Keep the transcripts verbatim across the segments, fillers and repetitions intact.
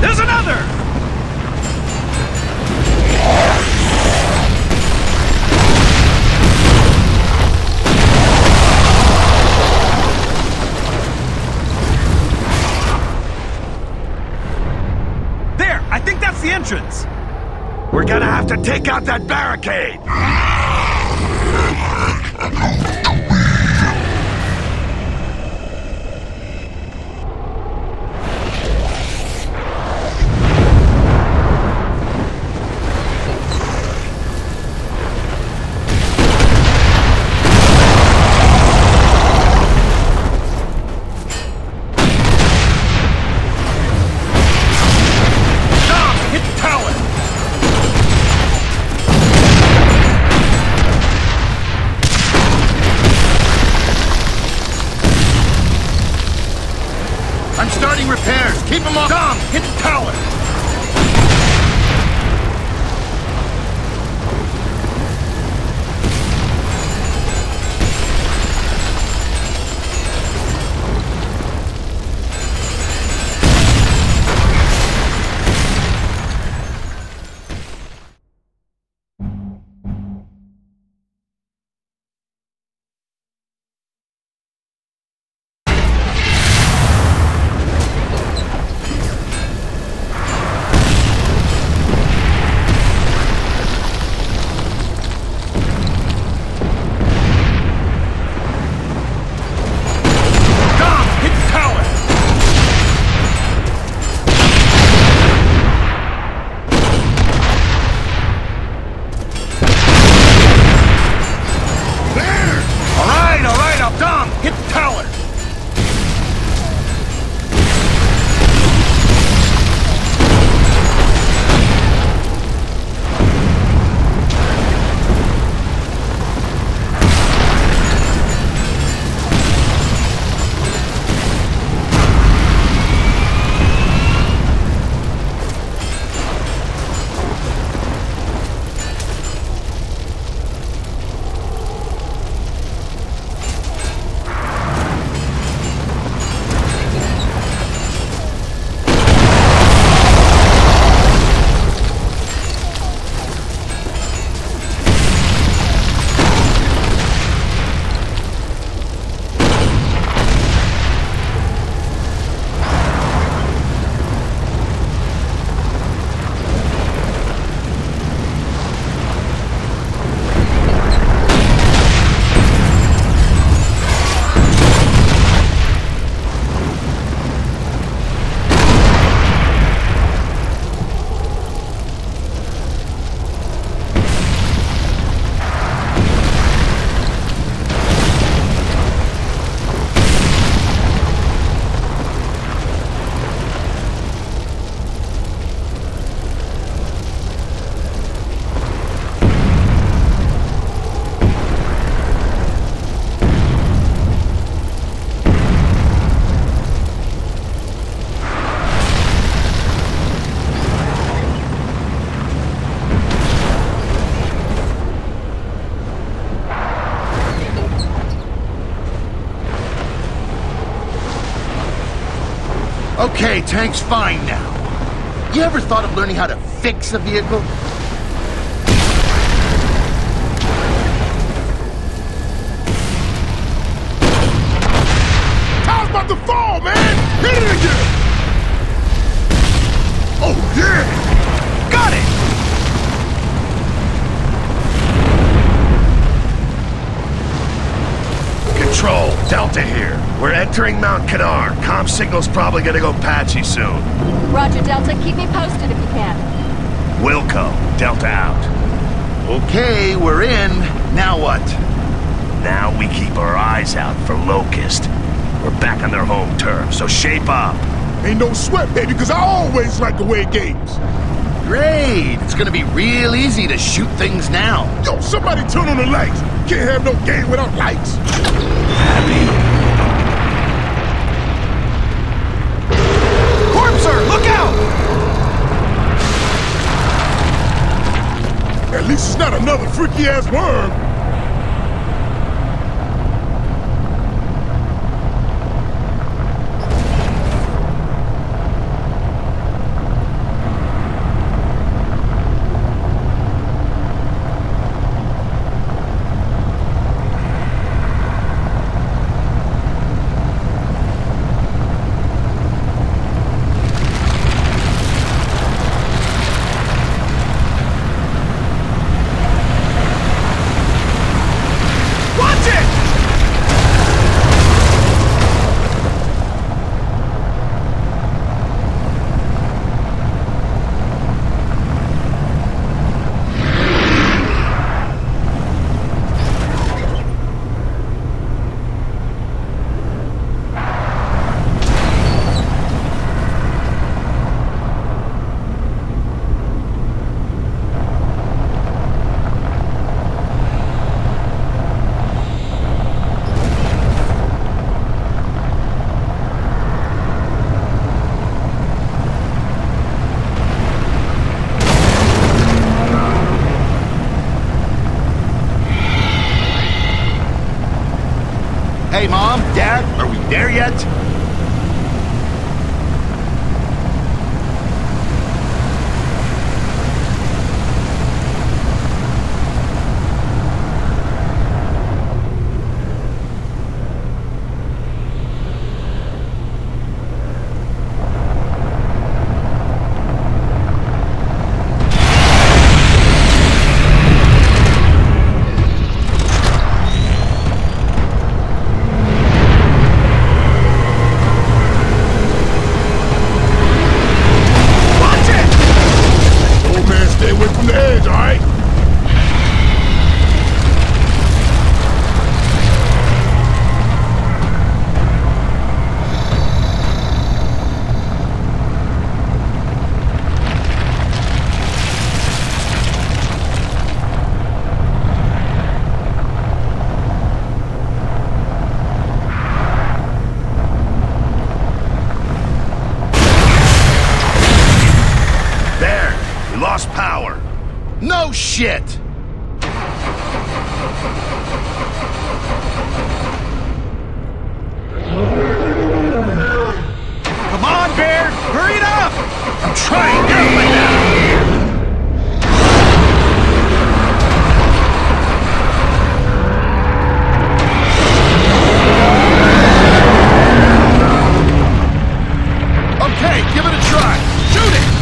There's another! There! I think that's the entrance! We're gonna have to take out that barricade! I'm starting repairs. Keep them off. Dom, hit the tower. Okay, tank's fine now. You ever thought of learning how to fix a vehicle? Tower's about to fall, man! Hit it again! Oh, yeah! Got it! Control, Delta here. We're entering Mount Canar. Comm signal's probably gonna go patchy soon. Roger, Delta. Keep me posted if you can. Wilco, Delta out. Okay, we're in. Now what? Now we keep our eyes out for Locust. We're back on their home turf, so shape up. Ain't no sweat, baby, because I always like to win games. Great! It's gonna be real easy to shoot things now. Yo, somebody turn on the lights. Can't have no game without lights. Happy? Corpser, look out! At least it's not another freaky-ass worm. Hey, Mom, Dad, are we there yet? Lost power. No shit! Come on, Bear! Hurry it up! I'm trying, get up right now! Okay, give it a try. Shoot it!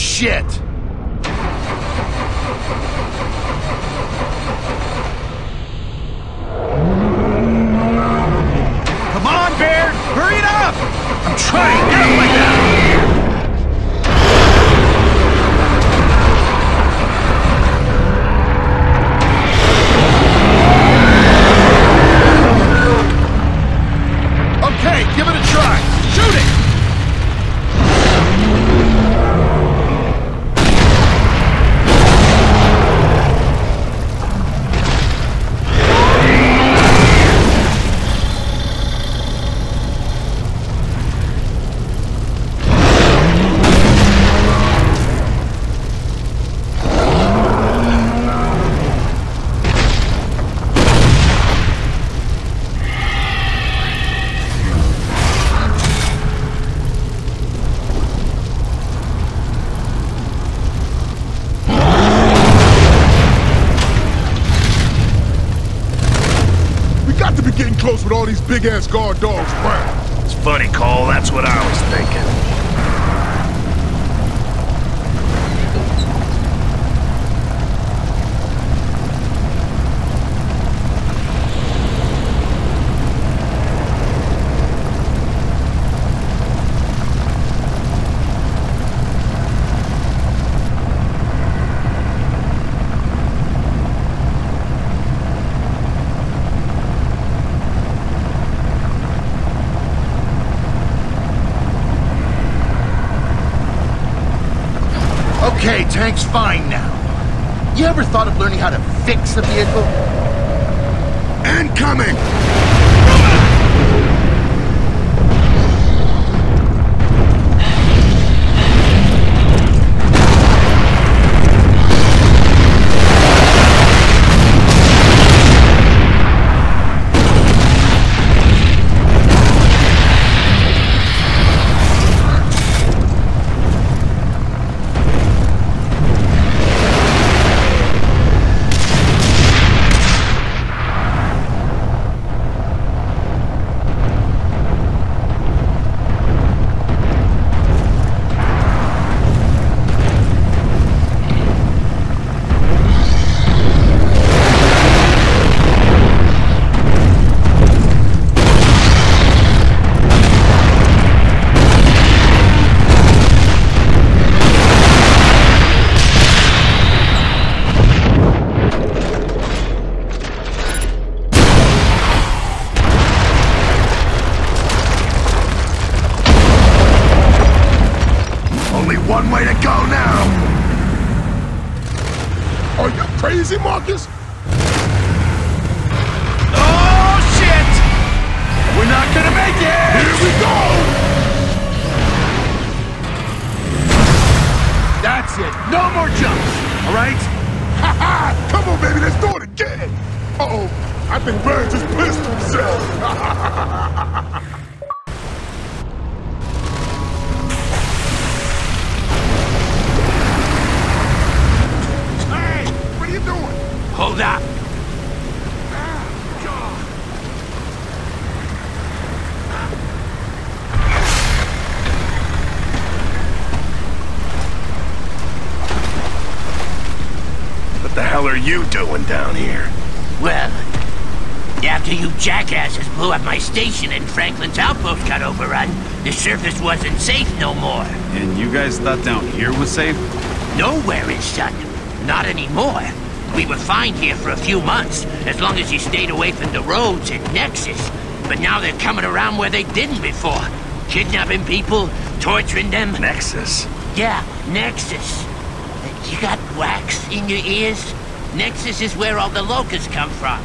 shit! Come on, Baird! Hurry it up! I'm trying! Get up like that! Okay, give it a try! Shoot it! Close with all these big-ass guard dogs around. It's funny, Cole. That's what I was thinking. Okay, tank's fine now. You ever thought of learning how to fix a vehicle? Incoming! One way to go now! Are you crazy, Marcus? Oh, shit! We're not gonna make it! Here we go! That's it. No more jumps, all right? Ha ha! Come on, baby, let's do it again! Uh-oh, I think Burns just pissed himself. Hold up! What the hell are you doing down here? Well, after you jackasses blew up my station and Franklin's outpost got overrun, the surface wasn't safe no more. And you guys thought down here was safe? Nowhere is, son. Not anymore. We were fine here for a few months, as long as you stayed away from the roads and Nexus. But now they're coming around where they didn't before. Kidnapping people, torturing them. Nexus? Yeah, Nexus. You got wax in your ears? Nexus is where all the locusts come from.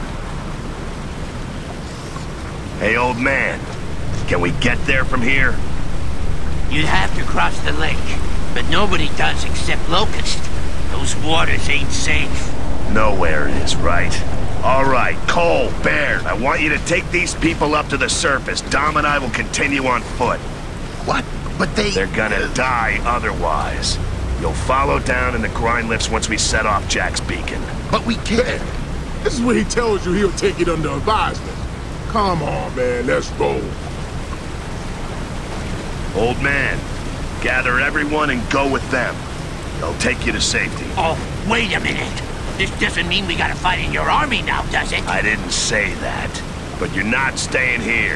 Hey, old man. Can we get there from here? You'd have to cross the lake, but nobody does except locusts. Those waters ain't safe. Nowhere it is, right? All right, Cole, Baird, I want you to take these people up to the surface. Dom and I will continue on foot. What? But they... They're gonna die otherwise. You'll follow down in the grind lifts once we set off Jack's beacon. But we can't. This is where he tells you he'll take it under advisement. Come on, man, let's go. Old man, gather everyone and go with them. They'll take you to safety. Oh, wait a minute. This doesn't mean we gotta fight in your army now, does it? I didn't say that. But you're not staying here.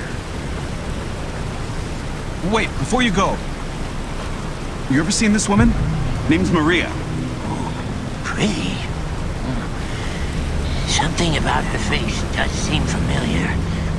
Wait, before you go. You ever seen this woman? Name's Maria. Pretty. Something about her face does seem familiar.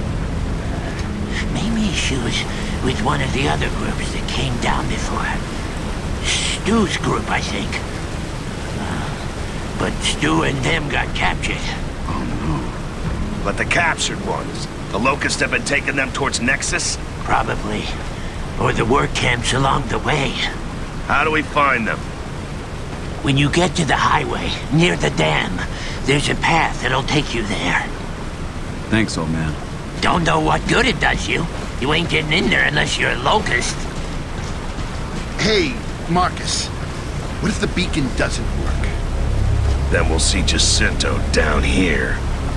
Maybe she was with one of the other groups that came down before. Stu's group, I think. Uh, but Stu and them got captured. Oh no. But the captured ones, the Locusts have been taking them towards Nexus? Probably. Or the work camps along the way. How do we find them? When you get to the highway, near the dam, there's a path that'll take you there. Thanks, old man. Don't know what good it does you. You ain't getting in there unless you're a Locust. Hey, Marcus. What if the beacon doesn't work? Then we'll see Jacinto down here.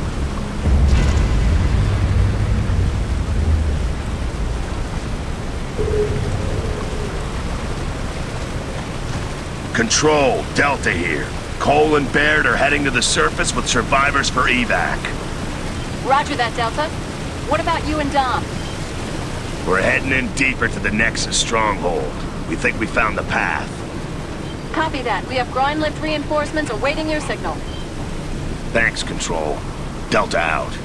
Control, Delta here. Cole and Baird are heading to the surface with survivors for evac. Roger that, Delta. What about you and Dom? We're heading in deeper to the Nexus stronghold. We think we found the path. Copy that. We have groin lift reinforcements awaiting your signal. Thanks, Control. Delta out.